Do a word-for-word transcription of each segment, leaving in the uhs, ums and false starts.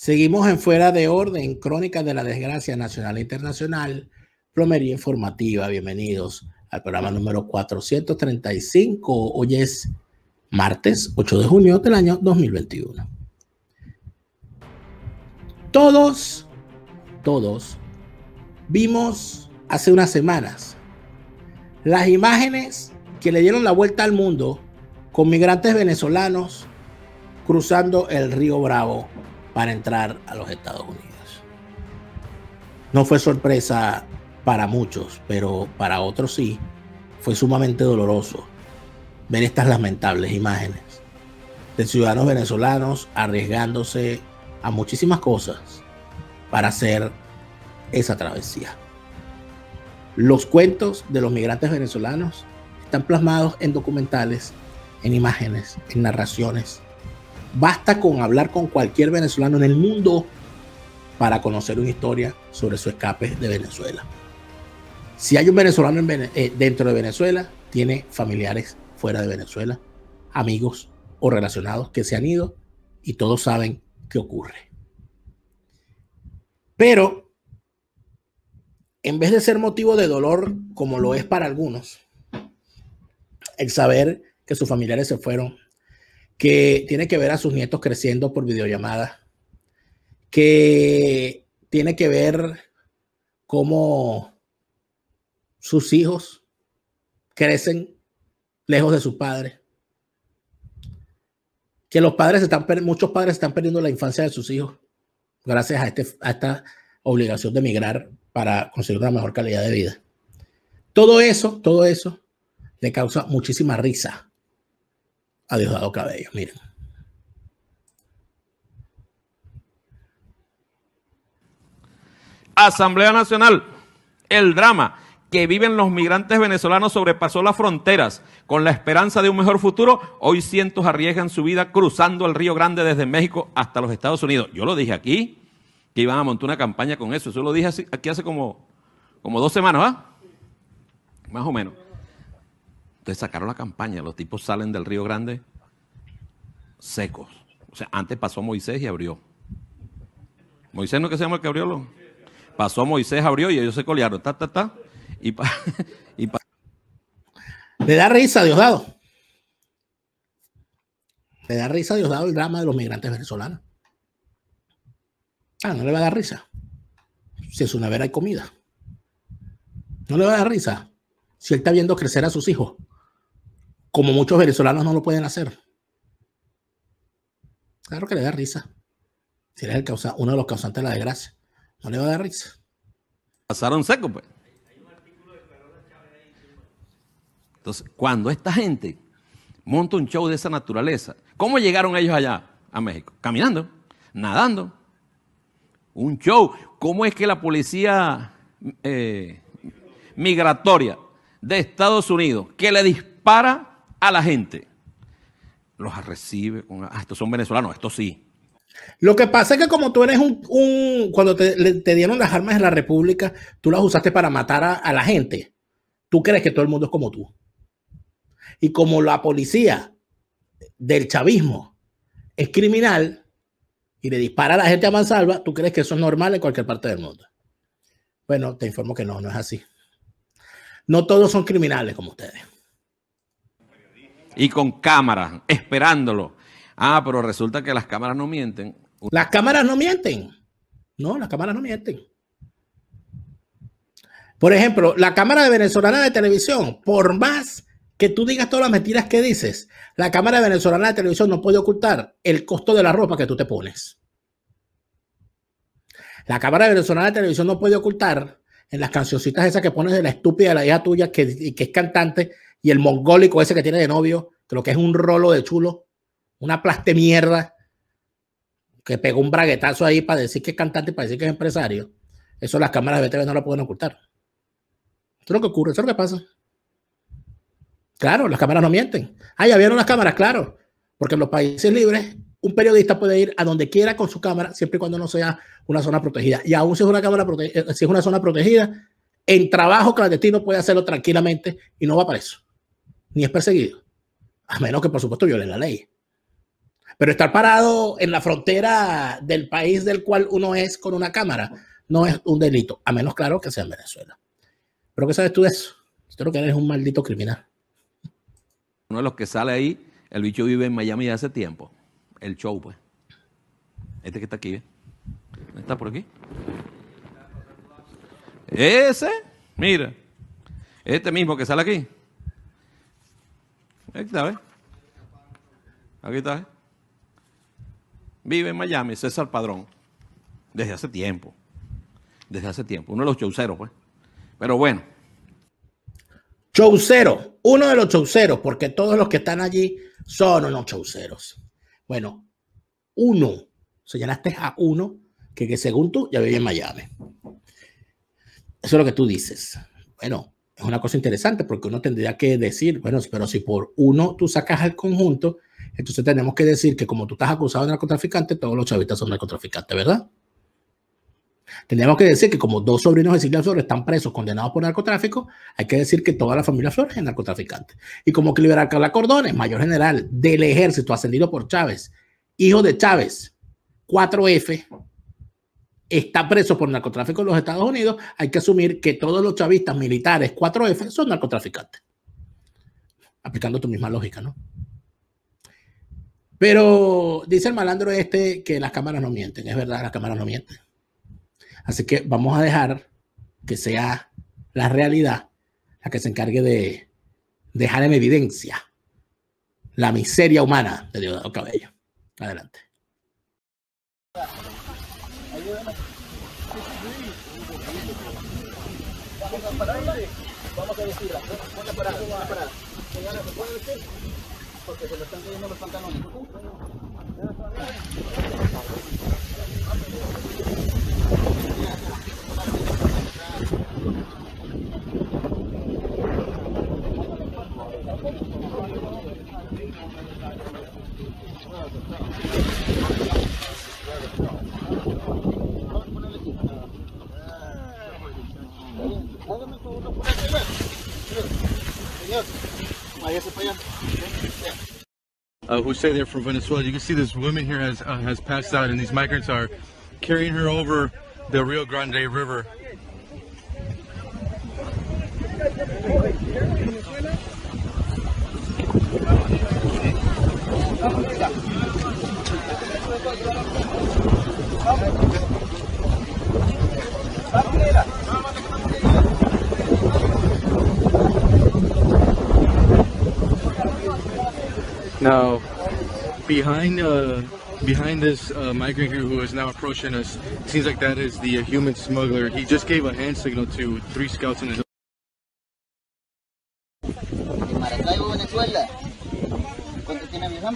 Seguimos en Fuera de Orden, Crónicas de la Desgracia Nacional e Internacional, Plomería Informativa. Bienvenidos al programa número cuatrocientos treinta y cinco. Hoy es martes ocho de junio del año dos mil veintiuno. Todos, todos vimos hace unas semanas las imágenes que le dieron la vuelta al mundo con migrantes venezolanos cruzando el río Bravo para entrar a los Estados Unidos. No fue sorpresa para muchos, pero para otros sí, fue sumamente doloroso ver estas lamentables imágenes de ciudadanos venezolanos arriesgándose a muchísimas cosas para hacer esa travesía. Los cuentos de los migrantes venezolanos están plasmados en documentales, en imágenes, en narraciones. Basta con hablar con cualquier venezolano en el mundo para conocer una historia sobre su escape de Venezuela. Si hay un venezolano en Vene- eh, dentro de Venezuela, tiene familiares fuera de Venezuela, amigos o relacionados que se han ido y todos saben qué ocurre. Pero, en vez de ser motivo de dolor, como lo es para algunos, el saber que sus familiares se fueron, que tiene que ver a sus nietos creciendo por videollamada, que tiene que ver cómo sus hijos crecen lejos de sus padres, que los padres están, muchos padres están perdiendo la infancia de sus hijos gracias a, este, a esta obligación de emigrar para conseguir una mejor calidad de vida. Todo eso, todo eso le causa muchísima risa a Diosdado Cabello. Miren. Asamblea Nacional, el drama que viven los migrantes venezolanos sobrepasó las fronteras. Con la esperanza de un mejor futuro, hoy cientos arriesgan su vida cruzando el Río Grande desde México hasta los Estados Unidos. Yo lo dije aquí, que iban a montar una campaña con eso. Eso lo dije así, aquí hace como, como dos semanas, ¿va? Más o menos. Entonces sacaron la campaña, los tipos salen del Río Grande secos. O sea, antes pasó Moisés y abrió. Moisés no es que se llama el que abrió. Lo... Pasó Moisés, abrió y ellos se colearon. Ta, ta, ta. Y pa... y pa... Le da risa a Diosdado. Le da risa a Diosdado el drama de los migrantes venezolanos. Ah, no le va a dar risa. Si en su nevera hay comida. No le va a dar risa si él está viendo crecer a sus hijos, como muchos venezolanos no lo pueden hacer. Claro que le da risa. Si eres el causa, uno de los causantes de la desgracia, no le va a dar risa. Pasaron secos, pues. Entonces, cuando esta gente monta un show de esa naturaleza, ¿cómo llegaron ellos allá a México? Caminando, nadando. Un show. ¿Cómo es que la policía eh, migratoria de Estados Unidos, que le dispara a la gente, los recibe con, ah, estos son venezolanos, estos sí? Lo que pasa es que como tú eres un, un cuando te, te dieron las armas en la República, tú las usaste para matar a, a la gente. Tú crees que todo el mundo es como tú. Y como la policía del chavismo es criminal y le dispara a la gente a mansalva, tú crees que eso es normal en cualquier parte del mundo. Bueno, te informo que no, no es así. No todos son criminales como ustedes. Y con cámaras, esperándolo. Ah, pero resulta que las cámaras no mienten. Las cámaras no mienten. No, las cámaras no mienten. Por ejemplo, la cámara de venezolana de televisión, por más que tú digas todas las mentiras que dices, la cámara venezolana de televisión no puede ocultar el costo de la ropa que tú te pones. La cámara venezolana de televisión no puede ocultar en las cancioncitas esas que pones de la estúpida de la hija tuya que, que es cantante y el mongólico ese que tiene de novio, que lo que es un rolo de chulo, una plaste mierda que pegó un braguetazo ahí para decir que es cantante y para decir que es empresario. Eso las cámaras de B T V no lo pueden ocultar. Eso es lo que ocurre, eso es lo que pasa. Claro, las cámaras no mienten. Ah, ya vieron las cámaras, claro. Porque en los países libres, un periodista puede ir a donde quiera con su cámara, siempre y cuando no sea una zona protegida. Y aún si es una cámara protegida, si es una zona protegida, en trabajo clandestino puede hacerlo tranquilamente y no va preso. Ni es perseguido. A menos que, por supuesto, violen la ley. Pero estar parado en la frontera del país del cual uno es con una cámara no es un delito, a menos, claro, que sea en Venezuela. ¿Pero qué sabes tú de eso? Tú lo que eres un maldito criminal. Uno de los que sale ahí, el bicho vive en Miami de hace tiempo. El show, pues. Este que está aquí, ¿ves? ¿Está por aquí? Ese, mira. Este mismo que sale aquí. Aquí está, ¿ves? Aquí está, ¿ves? Vive en Miami, César Padrón. Desde hace tiempo. Desde hace tiempo. Uno de los chauceros, pues. Pero bueno. Chaucero. Uno de los chauceros, porque todos los que están allí son unos chauceros. Bueno, uno. Señalaste a uno que, que según tú ya vive en Miami. Eso es lo que tú dices. Bueno, es una cosa interesante porque uno tendría que decir, bueno, pero si por uno tú sacas al conjunto, entonces tenemos que decir que como tú estás acusado de narcotraficante, todos los chavistas son narcotraficantes, ¿verdad? Tendríamos que decir que como dos sobrinos de Silvia Flores están presos, condenados por narcotráfico, hay que decir que toda la familia Flores es narcotraficante. Y como que liberar Carla Cordones, mayor general del ejército ascendido por Chávez, hijo de Chávez, cuatro F, está preso por narcotráfico en los Estados Unidos, hay que asumir que todos los chavistas militares cuatro F son narcotraficantes. Aplicando tu misma lógica, ¿no? Pero dice el malandro este que las cámaras no mienten. Es verdad, las cámaras no mienten. Así que vamos a dejar que sea la realidad la que se encargue de dejar en evidencia la miseria humana de Diosdado Cabello. Adelante. Vamos a decirla. Ponte a parar, ponte a parar. Señora, ¿se puede decir? Porque se le están cayendo los pantalones. Uh, who say they're from Venezuela. You can see this woman here has uh, has passed out, and these migrants are carrying her over the Rio Grande River. Now, behind uh, behind this uh, migrant here who is now approaching us, it seems like that is the uh, human smuggler. He just gave a hand signal to three scouts in his. Maracaibo, Venezuela. ¿Cuánto tiene viajando?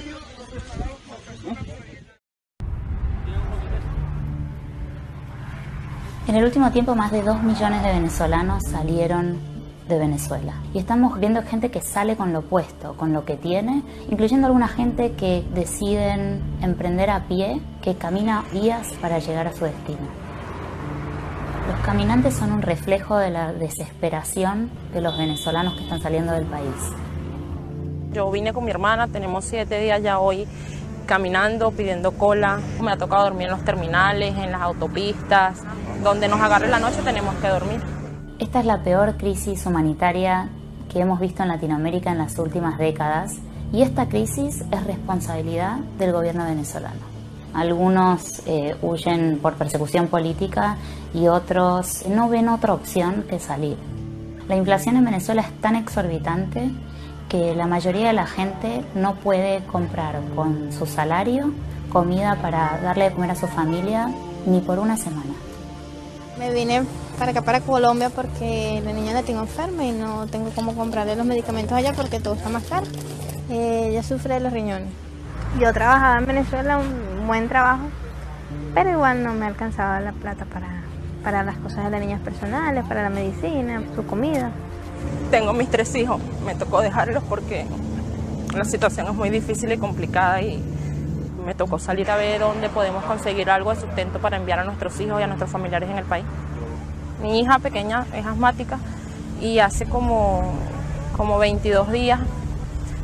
En el último tiempo, más de dos millones de venezolanos salieron de Venezuela. Y estamos viendo gente que sale con lo opuesto, con lo que tiene, incluyendo alguna gente que deciden emprender a pie, que camina días para llegar a su destino. Los caminantes son un reflejo de la desesperación de los venezolanos que están saliendo del país. Yo vine con mi hermana, tenemos siete días ya hoy caminando, pidiendo cola. Me ha tocado dormir en los terminales, en las autopistas. Donde nos agarre la noche tenemos que dormir. Esta es la peor crisis humanitaria que hemos visto en Latinoamérica en las últimas décadas, y esta crisis es responsabilidad del gobierno venezolano. Algunos eh, huyen por persecución política y otros no ven otra opción que salir. La inflación en Venezuela es tan exorbitante que la mayoría de la gente no puede comprar con su salario comida para darle de comer a su familia ni por una semana. Me vine para acá, para Colombia, porque la niña la tengo enferma y no tengo cómo comprarle los medicamentos allá porque todo está más caro. Eh, ella sufre de los riñones. Yo trabajaba en Venezuela, un buen trabajo, pero igual no me alcanzaba la plata para, para las cosas de las niñas personales, para la medicina, su comida. Tengo mis tres hijos, me tocó dejarlos porque la situación es muy difícil y complicada y me tocó salir a ver dónde podemos conseguir algo de sustento para enviar a nuestros hijos y a nuestros familiares en el país. Mi hija pequeña es asmática y hace como, como veintidós días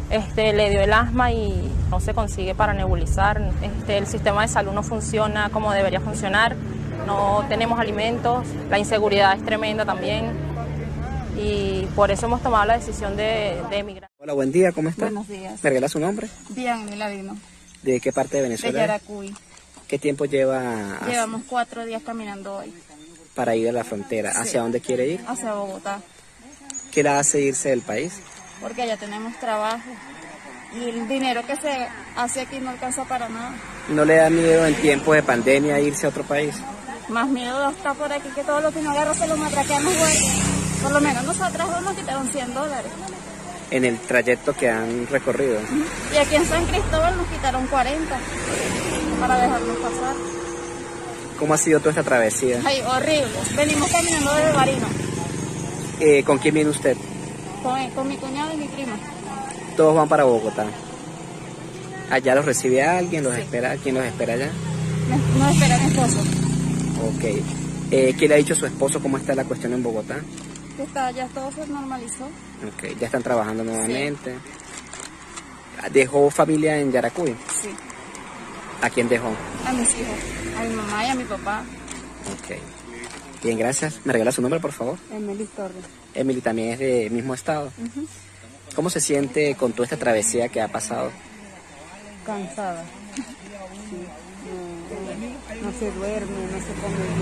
Este, le dio el asma y no se consigue para nebulizar. Este, el sistema de salud no funciona como debería funcionar. No tenemos alimentos, la inseguridad es tremenda también y por eso hemos tomado la decisión de, de emigrar. Hola, buen día, ¿cómo está? Buenos días. ¿Me regala su nombre? Bien, Miladino. ¿De qué parte de Venezuela? De Yaracuy. ¿Qué tiempo lleva? A... Llevamos cuatro días caminando hoy. Para ir a la frontera. Sí. ¿Hacia dónde quiere ir? Hacia Bogotá. ¿Qué la hace irse del país? Porque allá tenemos trabajo y el dinero que se hace aquí no alcanza para nada. ¿No le da miedo en tiempos de pandemia irse a otro país? Más miedo está por aquí que todo lo que no agarra se lo matraquean los guardias. Por lo menos nosotras vamos a quitar un cien dólares. En el trayecto que han recorrido. Y aquí en San Cristóbal nos quitaron cuarenta para dejarnos pasar. ¿Cómo ha sido toda esta travesía? Ay, horrible. Venimos caminando desde Barino. Eh, ¿Con quién viene usted? Con, con mi cuñado y mi prima. Todos van para Bogotá. ¿Allá los recibe alguien? ¿Los sí. espera? ¿Quién los espera allá? Nos espera mi esposo. Ok. Eh, ¿Qué le ha dicho su esposo? ¿Cómo está la cuestión en Bogotá? Que está, ya todo se normalizó. Ok, ya están trabajando nuevamente. Sí. ¿Dejó familia en Yaracuy? Sí. ¿A quién dejó? A mis hijos, a mi mamá y a mi papá. Ok. Bien, gracias. ¿Me regala su nombre, por favor? Emily Torres. Emily también es de mismo estado. Uh-huh. ¿Cómo se siente con toda esta travesía que ha pasado? Cansada. Sí. No, no se duerme, no se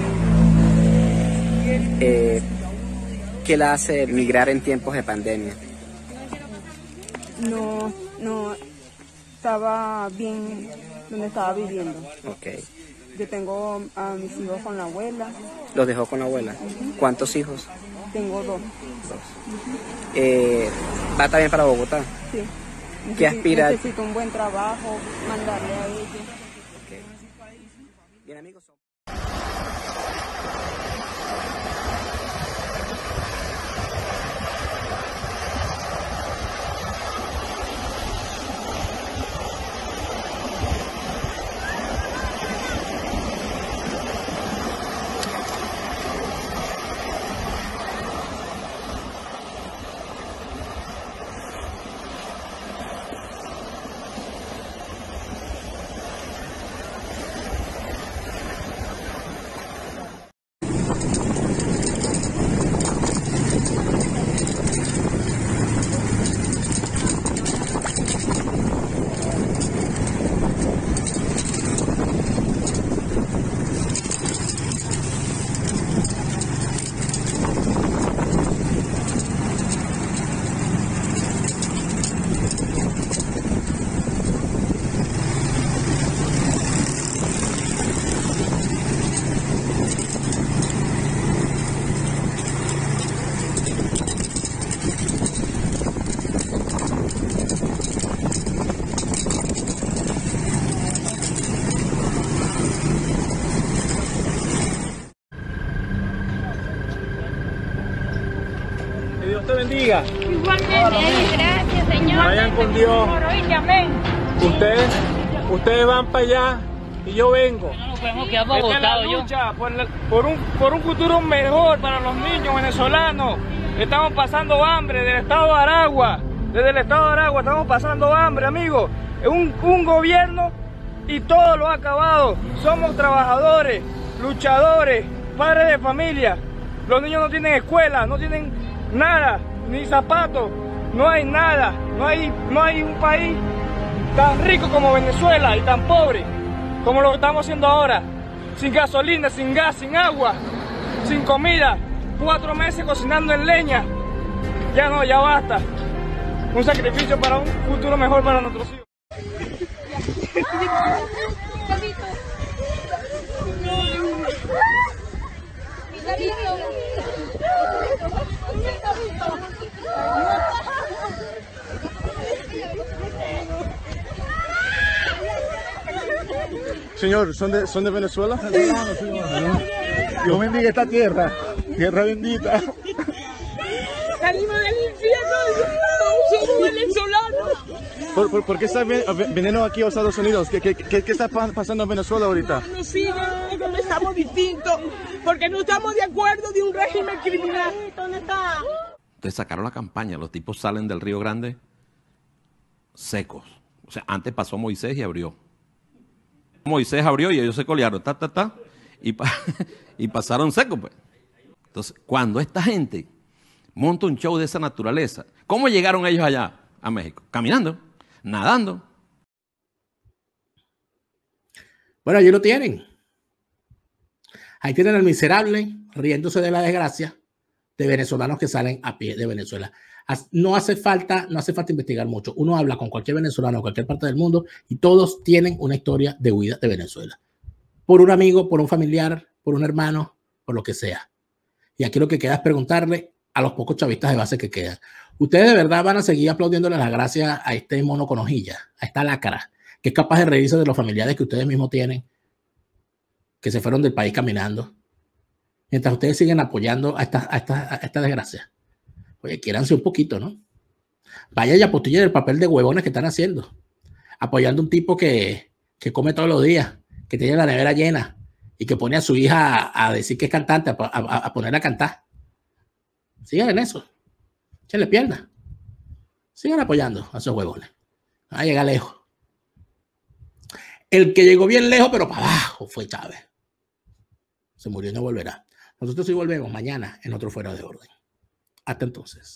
come bien. Eh, ¿Qué la hace migrar en tiempos de pandemia? No, no, estaba bien donde estaba viviendo. Ok. Yo tengo a mis hijos con la abuela. ¿Los dejó con la abuela? Uh-huh. ¿Cuántos hijos? Tengo dos. Dos. Uh-huh. eh, ¿Va también para Bogotá? Sí. ¿Qué aspira? Necesito un buen trabajo, mandarle a ellos. Okay. Bien, amigos. Dios te bendiga. Igualmente, gracias, Señor. Vayan con Dios. Amén. Ustedes, ustedes van para allá y yo vengo. No nos podemos quedar para Esta es la lucha por, la, por, un, por un futuro mejor para los niños venezolanos. Estamos pasando hambre desde el estado de Aragua. Desde el estado de Aragua estamos pasando hambre, amigos. Un, un gobierno y todo lo ha acabado. Somos trabajadores, luchadores, padres de familia. Los niños no tienen escuela, no tienen nada, ni zapatos, no hay nada. No hay, no hay un país tan rico como Venezuela y tan pobre como lo que estamos haciendo ahora. Sin gasolina, sin gas, sin agua, sin comida. Cuatro meses cocinando en leña. Ya no, ya basta. Un sacrificio para un futuro mejor para nuestros hijos. Señor, ¿son de, son de Venezuela? Dios bendiga esta tierra, tierra bendita. Salimos del infierno, somos venezolanos. ¿Por, por, por qué está viniendo aquí a Estados Unidos? ¿Qué, qué, qué, qué está pasando en Venezuela ahorita? No nos siguen, porque estamos distintos, porque no estamos de acuerdo de un régimen criminal. ¿Dónde está? Entonces sacaron la campaña, los tipos salen del Río Grande secos. O sea, antes pasó Moisés y abrió. Moisés abrió y ellos se colearon, ta, ta, ta, y, pa y pasaron secos, pues. Entonces, cuando esta gente monta un show de esa naturaleza, ¿cómo llegaron ellos allá a México? Caminando, nadando. Bueno, allí lo tienen. Ahí tienen al miserable riéndose de la desgracia de venezolanos que salen a pie de Venezuela. No hace falta, no hace falta investigar mucho. Uno habla con cualquier venezolano de cualquier parte del mundo y todos tienen una historia de huida de Venezuela. Por un amigo, por un familiar, por un hermano, por lo que sea. Y aquí lo que queda es preguntarle a los pocos chavistas de base que quedan. ¿Ustedes de verdad van a seguir aplaudiéndole las gracias a este mono con hojilla, a esta lacra, que es capaz de reírse de los familiares que ustedes mismos tienen, que se fueron del país caminando, mientras ustedes siguen apoyando a esta, a esta, a esta desgracia? Oye, quiéranse un poquito, ¿no? Vaya y apostillen el papel de huevones que están haciendo, apoyando a un tipo que, que come todos los días, que tiene la nevera llena y que pone a su hija a, a decir que es cantante, a, a, a ponerla a cantar. Sigan en eso. Échenle pierna. Sigan apoyando a esos huevones. Van a llegar lejos. El que llegó bien lejos, pero para abajo, fue Chávez. Se murió y no volverá. Nosotros sí volvemos mañana en otro Fuera de Orden. Hasta entonces.